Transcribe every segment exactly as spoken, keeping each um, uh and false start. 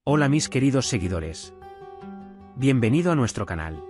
Hola mis queridos seguidores. Bienvenido a nuestro canal.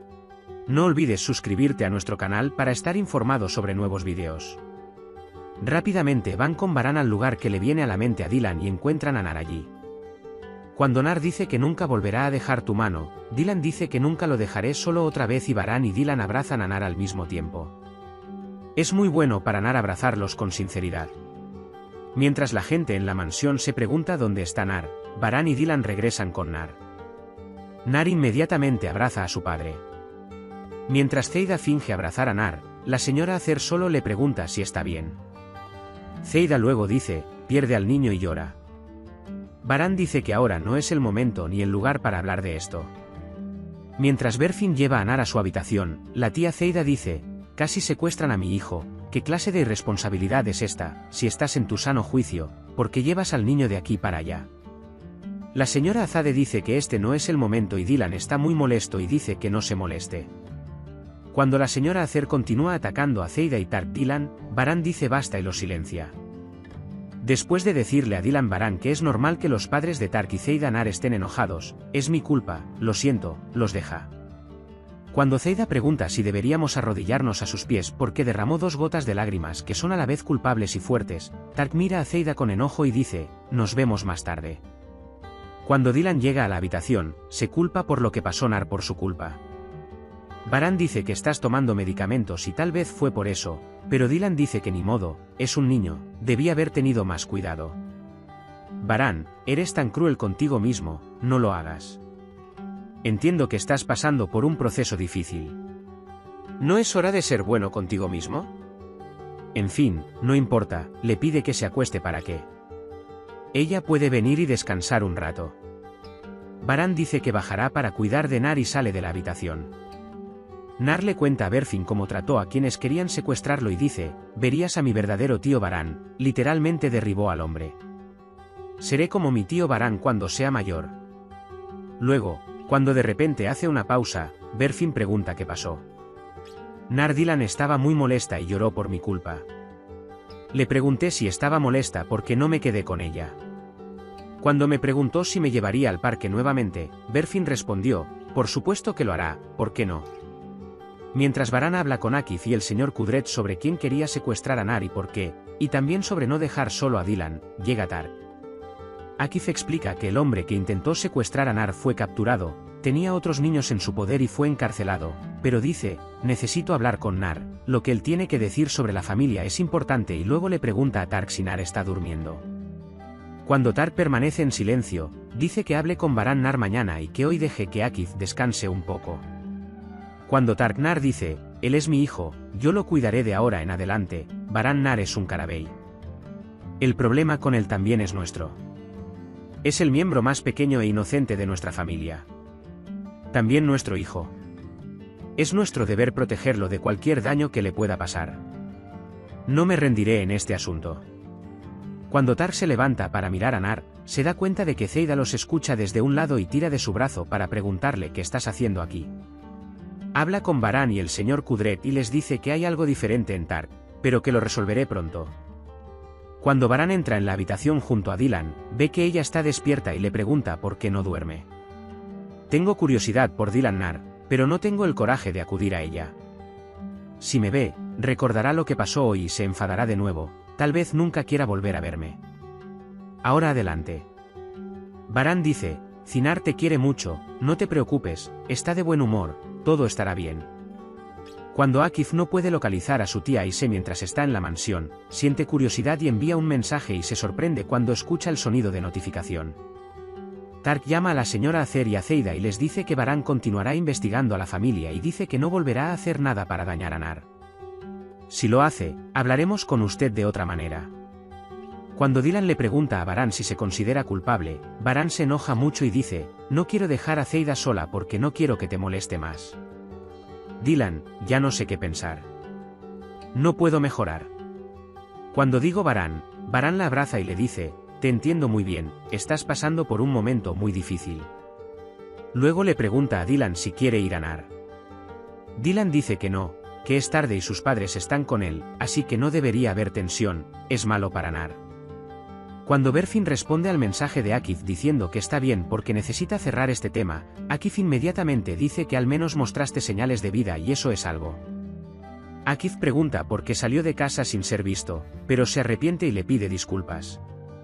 No olvides suscribirte a nuestro canal para estar informado sobre nuevos vídeos. Rápidamente van con Varán al lugar que le viene a la mente a Dylan y encuentran a Nar allí. Cuando Nar dice que nunca volverá a dejar tu mano, Dylan dice que nunca lo dejaré solo otra vez y Varán y Dylan abrazan a Nar al mismo tiempo. Es muy bueno para Nar abrazarlos con sinceridad. Mientras la gente en la mansión se pregunta dónde está Nar, Varán y Dylan regresan con Nar. Nar inmediatamente abraza a su padre. Mientras Zeida finge abrazar a Nar, la señora Acer solo le pregunta si está bien. Zeida luego dice, pierde al niño y llora. Varán dice que ahora no es el momento ni el lugar para hablar de esto. Mientras Berfin lleva a Nar a su habitación, la tía Zeida dice, casi secuestran a mi hijo, ¿qué clase de irresponsabilidad es esta, si estás en tu sano juicio, porque llevas al niño de aquí para allá? La señora Azade dice que este no es el momento y Dylan está muy molesto y dice que no se moleste. Cuando la señora Acer continúa atacando a Zeida y Tark Dylan, Varán dice basta y los silencia. Después de decirle a Dylan Varán que es normal que los padres de Tark y Zeida Nar estén enojados, es mi culpa, lo siento, los deja. Cuando Zeida pregunta si deberíamos arrodillarnos a sus pies porque derramó dos gotas de lágrimas que son a la vez culpables y fuertes, Tark mira a Zeida con enojo y dice, nos vemos más tarde. Cuando Dylan llega a la habitación, se culpa por lo que pasó Nar por su culpa. Varán dice que estás tomando medicamentos y tal vez fue por eso, pero Dylan dice que ni modo, es un niño, debía haber tenido más cuidado. Varán, eres tan cruel contigo mismo, no lo hagas. Entiendo que estás pasando por un proceso difícil. ¿No es hora de ser bueno contigo mismo? En fin, no importa, le pide que se acueste para que ella puede venir y descansar un rato. Varán dice que bajará para cuidar de Nar y sale de la habitación. Nar le cuenta a Berfin cómo trató a quienes querían secuestrarlo y dice, verías a mi verdadero tío Varán, literalmente derribó al hombre. Seré como mi tío Varán cuando sea mayor. Luego, cuando de repente hace una pausa, Berfin pregunta qué pasó. Nar Dylan estaba muy molesta y lloró por mi culpa. Le pregunté si estaba molesta porque no me quedé con ella. Cuando me preguntó si me llevaría al parque nuevamente, Berfin respondió, por supuesto que lo hará, ¿por qué no? Mientras Varán habla con Akif y el señor Kudret sobre quién quería secuestrar a Nar y por qué, y también sobre no dejar solo a Dylan, llega Tark. Akif explica que el hombre que intentó secuestrar a Nar fue capturado, tenía otros niños en su poder y fue encarcelado, pero dice, necesito hablar con Nar, lo que él tiene que decir sobre la familia es importante y luego le pregunta a Tark si Nar está durmiendo. Cuando Tark permanece en silencio, dice que hable con Varán Nar mañana y que hoy deje que Akif descanse un poco. Cuando Tark Nar dice, él es mi hijo, yo lo cuidaré de ahora en adelante, Varán Nar es un carabey. El problema con él también es nuestro. Es el miembro más pequeño e inocente de nuestra familia. También nuestro hijo. Es nuestro deber protegerlo de cualquier daño que le pueda pasar. No me rendiré en este asunto. Cuando Tark se levanta para mirar a Nar, se da cuenta de que Zeida los escucha desde un lado y tira de su brazo para preguntarle qué estás haciendo aquí. Habla con Varán y el señor Kudret y les dice que hay algo diferente en Tark, pero que lo resolveré pronto. Cuando Varán entra en la habitación junto a Dylan, ve que ella está despierta y le pregunta por qué no duerme. Tengo curiosidad por Dylan Nar, pero no tengo el coraje de acudir a ella. Si me ve, recordará lo que pasó hoy y se enfadará de nuevo, tal vez nunca quiera volver a verme. Ahora adelante. Varán dice, Nar te quiere mucho, no te preocupes, está de buen humor, todo estará bien. Cuando Akif no puede localizar a su tía Aise mientras está en la mansión, siente curiosidad y envía un mensaje y se sorprende cuando escucha el sonido de notificación. Tark llama a la señora Acer y a Zeida y les dice que Varán continuará investigando a la familia y dice que no volverá a hacer nada para dañar a Nar. Si lo hace, hablaremos con usted de otra manera. Cuando Dylan le pregunta a Varán si se considera culpable, Varán se enoja mucho y dice, no quiero dejar a Zeida sola porque no quiero que te moleste más. Dylan, ya no sé qué pensar. No puedo mejorar. Cuando digo Varán, Varán la abraza y le dice, te entiendo muy bien, estás pasando por un momento muy difícil. Luego le pregunta a Dylan si quiere ir a Nar. Dylan dice que no, que es tarde y sus padres están con él, así que no debería haber tensión, es malo para Nar. Cuando Berfin responde al mensaje de Akif diciendo que está bien porque necesita cerrar este tema, Akif inmediatamente dice que al menos mostraste señales de vida y eso es algo. Akif pregunta por qué salió de casa sin ser visto, pero se arrepiente y le pide disculpas.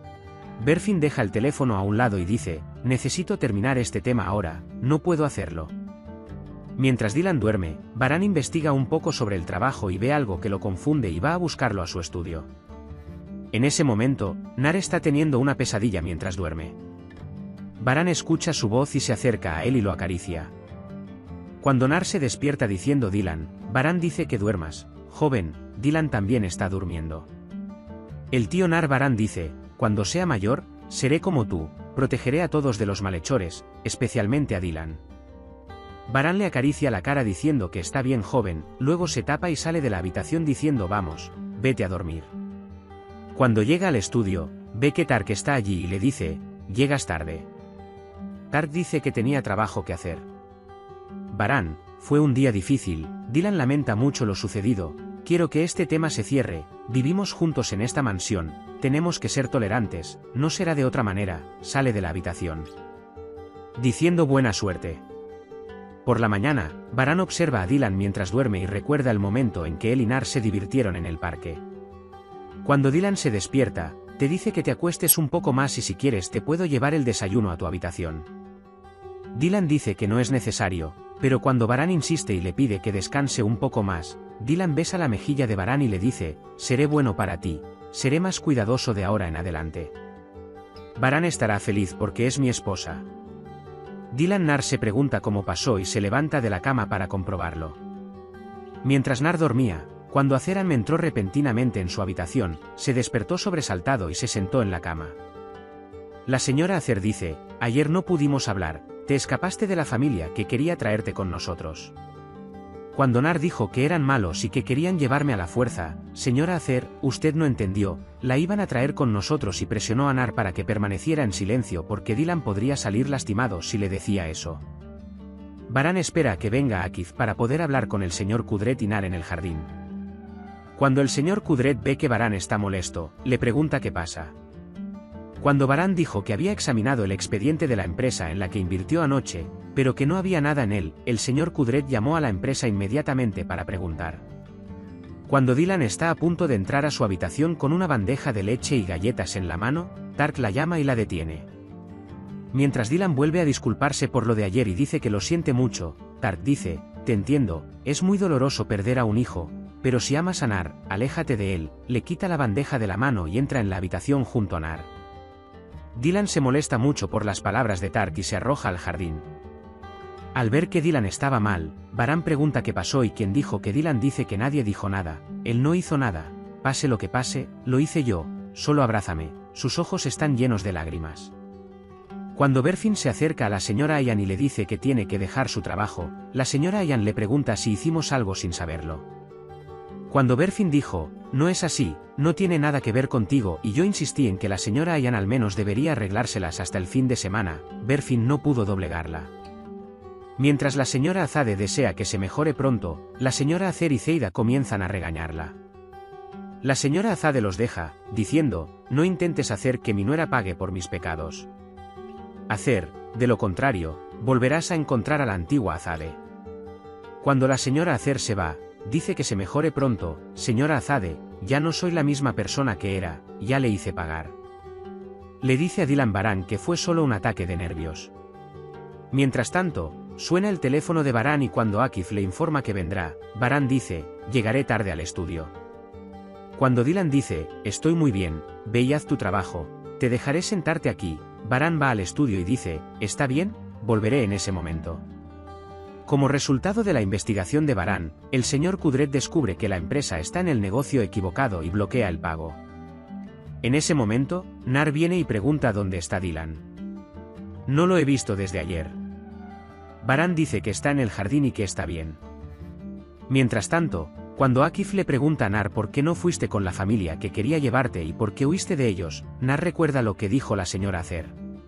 Berfin deja el teléfono a un lado y dice, necesito terminar este tema ahora, no puedo hacerlo. Mientras Dylan duerme, Baran investiga un poco sobre el trabajo y ve algo que lo confunde y va a buscarlo a su estudio. En ese momento, Nar está teniendo una pesadilla mientras duerme. Baran escucha su voz y se acerca a él y lo acaricia. Cuando Nar se despierta diciendo Dylan, Baran dice que duermas, joven, Dylan también está durmiendo. El tío Nar Baran dice, cuando sea mayor, seré como tú, protegeré a todos de los malhechores, especialmente a Dylan. Baran le acaricia la cara diciendo que está bien joven, luego se tapa y sale de la habitación diciendo vamos, vete a dormir. Cuando llega al estudio, ve que Tark está allí y le dice, llegas tarde. Tark dice que tenía trabajo que hacer. Baran, fue un día difícil, Dylan lamenta mucho lo sucedido, quiero que este tema se cierre, vivimos juntos en esta mansión, tenemos que ser tolerantes, no será de otra manera, sale de la habitación. Diciendo buena suerte. Por la mañana, Baran observa a Dylan mientras duerme y recuerda el momento en que él y Nar se divirtieron en el parque. Cuando Dylan se despierta, te dice que te acuestes un poco más y si quieres te puedo llevar el desayuno a tu habitación. Dylan dice que no es necesario, pero cuando Baran insiste y le pide que descanse un poco más, Dylan besa la mejilla de Baran y le dice, seré bueno para ti, seré más cuidadoso de ahora en adelante. Baran estará feliz porque es mi esposa. Dylan Nar se pregunta cómo pasó y se levanta de la cama para comprobarlo. Mientras Nar dormía, cuando Azeran entró repentinamente en su habitación, se despertó sobresaltado y se sentó en la cama. La señora Azer dice, ayer no pudimos hablar, te escapaste de la familia que quería traerte con nosotros. Cuando Nar dijo que eran malos y que querían llevarme a la fuerza, señora Azer, usted no entendió, la iban a traer con nosotros y presionó a Nar para que permaneciera en silencio porque Dylan podría salir lastimado si le decía eso. Baran espera a que venga Akif para poder hablar con el señor Kudret y Nar en el jardín. Cuando el señor Kudret ve que Baran está molesto, le pregunta qué pasa. Cuando Baran dijo que había examinado el expediente de la empresa en la que invirtió anoche, pero que no había nada en él, el señor Kudret llamó a la empresa inmediatamente para preguntar. Cuando Dylan está a punto de entrar a su habitación con una bandeja de leche y galletas en la mano, Tark la llama y la detiene. Mientras Dylan vuelve a disculparse por lo de ayer y dice que lo siente mucho, Tark dice, te entiendo, es muy doloroso perder a un hijo, pero si amas a Nar, aléjate de él, le quita la bandeja de la mano y entra en la habitación junto a Nar. Dylan se molesta mucho por las palabras de Tark y se arroja al jardín. Al ver que Dylan estaba mal, Baran pregunta qué pasó y quien dijo que Dylan dice que nadie dijo nada, él no hizo nada, pase lo que pase, lo hice yo, solo abrázame, sus ojos están llenos de lágrimas. Cuando Berfin se acerca a la señora Ayan y le dice que tiene que dejar su trabajo, la señora Ayan le pregunta si hicimos algo sin saberlo. Cuando Berfin dijo, no es así, no tiene nada que ver contigo y yo insistí en que la señora Ayan al menos debería arreglárselas hasta el fin de semana, Berfin no pudo doblegarla. Mientras la señora Azade desea que se mejore pronto, la señora Azer y Zeida comienzan a regañarla. La señora Azade los deja, diciendo, no intentes hacer que mi nuera pague por mis pecados. Azer, de lo contrario, volverás a encontrar a la antigua Azade. Cuando la señora Azer se va, dice que se mejore pronto, señora Azade, ya no soy la misma persona que era, ya le hice pagar. Le dice a Dylan Baran que fue solo un ataque de nervios. Mientras tanto, suena el teléfono de Baran y cuando Akif le informa que vendrá, Baran dice, llegaré tarde al estudio. Cuando Dylan dice, estoy muy bien, ve y haz tu trabajo, te dejaré sentarte aquí, Baran va al estudio y dice, ¿está bien? Volveré en ese momento. Como resultado de la investigación de Baran, el señor Kudret descubre que la empresa está en el negocio equivocado y bloquea el pago. En ese momento, Nar viene y pregunta dónde está Dylan. No lo he visto desde ayer. Baran dice que está en el jardín y que está bien. Mientras tanto, cuando Akif le pregunta a Nar por qué no fuiste con la familia que quería llevarte y por qué huiste de ellos, Nar recuerda lo que dijo la señora Azer.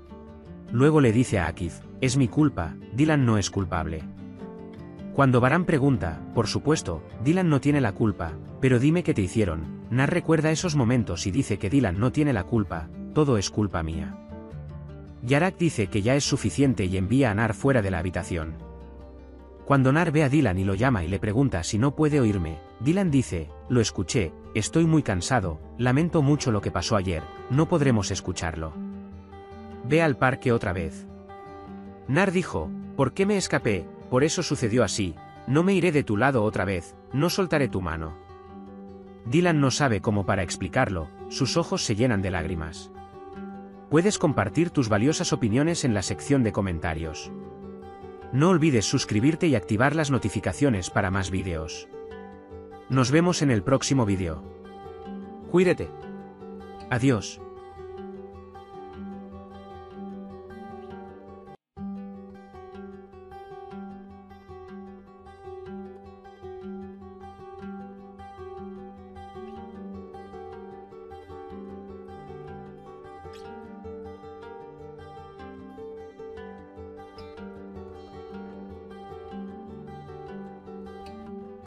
Luego le dice a Akif, es mi culpa, Dylan no es culpable. Cuando Baran pregunta, por supuesto, Dylan no tiene la culpa, pero dime qué te hicieron, Nar recuerda esos momentos y dice que Dylan no tiene la culpa, todo es culpa mía. Yarak dice que ya es suficiente y envía a Nar fuera de la habitación. Cuando Nar ve a Dylan y lo llama y le pregunta si no puede oírme, Dylan dice, lo escuché, estoy muy cansado, lamento mucho lo que pasó ayer, no podremos escucharlo. Ve al parque otra vez. Nar dijo, ¿por qué me escapé? Por eso sucedió así, no me iré de tu lado otra vez, no soltaré tu mano. Dylan no sabe cómo para explicarlo, sus ojos se llenan de lágrimas. Puedes compartir tus valiosas opiniones en la sección de comentarios. No olvides suscribirte y activar las notificaciones para más vídeos. Nos vemos en el próximo vídeo. Cuídate. Adiós.